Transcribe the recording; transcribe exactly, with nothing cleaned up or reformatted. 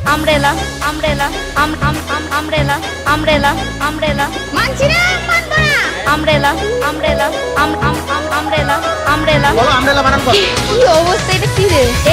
umbrella umbrella আম আম আম আমব্রেলা আমব্রেলা আমব্রেলা মানছি না মানবো না আমব্রেলা আমব্রেলা আম আম আম আমব্রেলা আমব্রেলা বলো আমরেলা বানান কর কি অবস্থা এটা কি রে